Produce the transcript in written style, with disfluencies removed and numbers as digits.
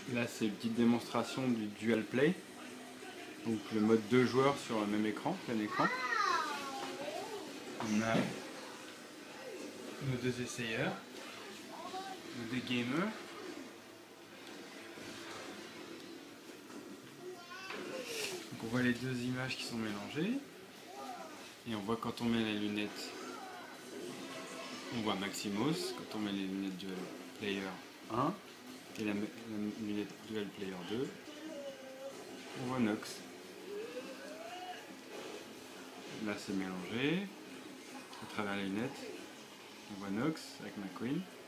Là, c'est une petite démonstration du Dual Play. Donc le mode 2 joueurs sur le même écran, plein écran. On a nos deux essayeurs, nos deux gamers. Donc on voit les deux images qui sont mélangées. Et on voit quand on met les lunettes, on voit Maximos. Quand on met les lunettes Dual Player 1 et la lunette Dual Player 2, on voit Nox. Là c'est mélangé, à travers les lunettes, on voit Nox avec McQueen.